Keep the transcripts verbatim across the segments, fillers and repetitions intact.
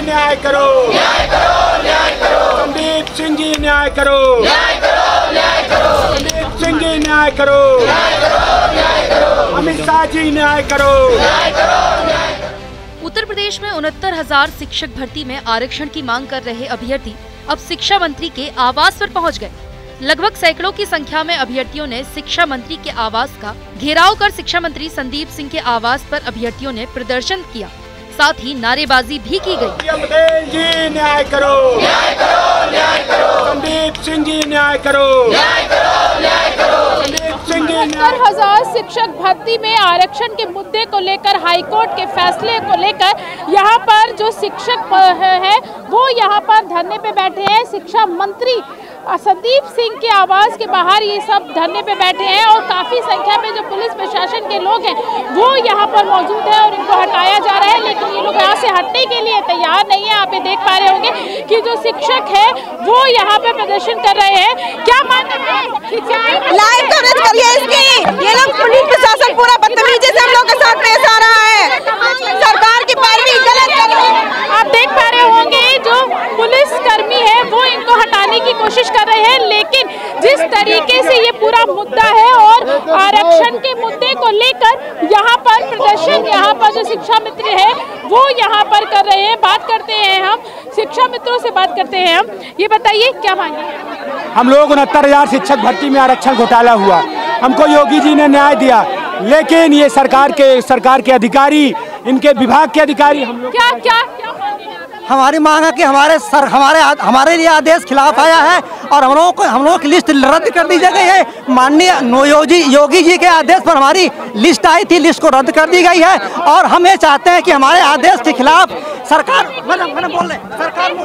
न्याय करो, न्याय करो, न्याय करो। संदीप सिंह जी न्याय करो, न्याय करो, न्याय करो। संदीप सिंह जी न्याय करो, न्याय करो, न्याय करो। अमित शाह जी न्याय करो, न्याय करो, न्याय करो। उत्तर प्रदेश में उनहत्तर हजार शिक्षक भर्ती में आरक्षण की मांग कर रहे अभ्यर्थी अब शिक्षा मंत्री के आवास पर पहुंच गए। लगभग सैकड़ों की संख्या में अभ्यर्थियों ने शिक्षा मंत्री के आवास का घेराव कर शिक्षा मंत्री संदीप सिंह के आवास पर अभ्यर्थियों ने प्रदर्शन किया, साथ ही नारेबाजी भी की गई। पटेल जी न्याय करो, न्याय करो, न्याय करो। संदीप सिंह जी न्याय करो, न्याय करो, न्याय करो। संदीप सिंह जी उनहत्तर हजार शिक्षक भर्ती में आरक्षण के मुद्दे को लेकर हाईकोर्ट के फैसले को लेकर यहाँ पर जो शिक्षक है वो यहाँ पर धरने पे बैठे हैं। शिक्षा मंत्री संदीप सिंह के आवास के बाहर ये सब धरने पे बैठे हैं और काफी संख्या में जो पुलिस प्रशासन के लोग हैं वो यहाँ पर मौजूद है और इनको हटाया जा रहा है, लेकिन ये लोग यहाँ से हटने के लिए तैयार नहीं है। आप ये देख पा रहे होंगे कि जो शिक्षक है वो यहाँ पे प्रदर्शन कर रहे हैं। क्या मांग कर रहे हैं? लाइव कवरेज करिए इसकी। ये लोग पुलिस प्रशासन पूरा बदतमीजी से हम लोग के साथ पेश आ रहा है। सरकार की पैरवी गलत कर रही है। आप देख पा रहे होंगे जो पुलिस कर्मी है वो इनको हटाने की कोशिश कर रहे हैं, लेकिन जिस तरीके से ये पूरा मुद्दा है और आरक्षण के मुद्दे को लेकर यहाँ पर प्रदर्शन यहाँ पर जो शिक्षा मित्र है वो यहाँ पर कर रहे हैं। बात करते हैं हम शिक्षा मित्रों से, बात करते हैं हम। ये बताइए क्या मांगे? हम लोग उनहत्तर हजार शिक्षक भर्ती में आरक्षण घोटाला हुआ, हमको योगी जी ने न्याय दिया, लेकिन ये सरकार के सरकार के अधिकारी, इनके विभाग के अधिकारी हम लोग क्या क्या क्या हमारी मांग है कि हमारे सर हमारे हमारे लिए आदेश खिलाफ आया है और हम लोगों को हम लोगों की लिस्ट रद्द कर दी गई है। माननीय योगी योगी जी के आदेश पर हमारी लिस्ट आई थी, लिस्ट को रद्द कर दी गई है और हम ये चाहते हैं कि हमारे आदेश के खिलाफ सरकार मैडम मैडम बोल रहे हैं सरकार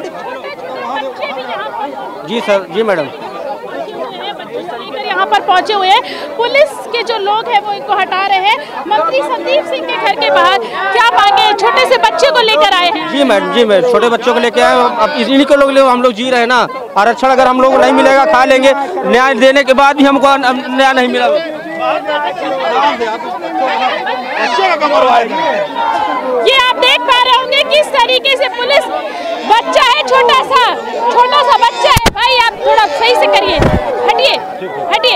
जी सर जी मैडम यहाँ पर पहुंचे हुए हैं। पुलिस के जो लोग हैं वो इनको हटा रहे हैं। मंत्री संदीप सिंह के घर के बाहर क्या मांगे? छोटे से बच्चे को लेकर आए हैं। जी मैडम जी मैडम छोटे बच्चों को लेकर आए। अब इन्हीं को लोग हम लोग जी रहे हैं ना। आरक्षण अगर हम लोग को नहीं मिलेगा, खा लेंगे, न्याय देने के बाद भी हमको न्याय नहीं मिला। ये आप देख पा रहे होंगे किस तरीके से पुलिस, बच्चा है छोटा सा छोटा सा बच्चा है। भाई आप थोड़ा सही से करिए, हटिए हटिए।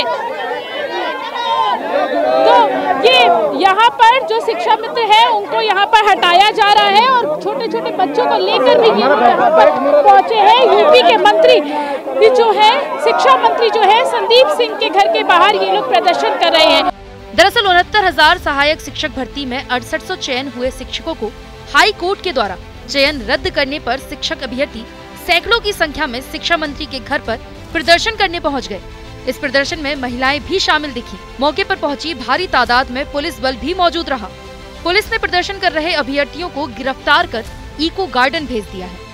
तो ये यहाँ पर जो शिक्षा मित्र है उनको यहाँ पर हटाया जा रहा है और छोटे छोटे बच्चों को लेकर भी ये लोग यहाँ पर पहुंचे हैं। यूपी के मंत्री जो है शिक्षा मंत्री जो है संदीप सिंह के घर के बाहर ये लोग प्रदर्शन कर रहे हैं। दरअसल उनहत्तर हजार सहायक शिक्षक भर्ती में अड़सठ सौ चयन हुए शिक्षकों को हाई कोर्ट के द्वारा चयन रद्द करने पर शिक्षक अभ्यर्थी सैकड़ों की संख्या में शिक्षा मंत्री के घर पर प्रदर्शन करने पहुंच गए। इस प्रदर्शन में महिलाएं भी शामिल दिखी। मौके पर पहुंची भारी तादाद में पुलिस बल भी मौजूद रहा। पुलिस ने प्रदर्शन कर रहे अभ्यर्थियों को गिरफ्तार कर इको गार्डन भेज दिया है।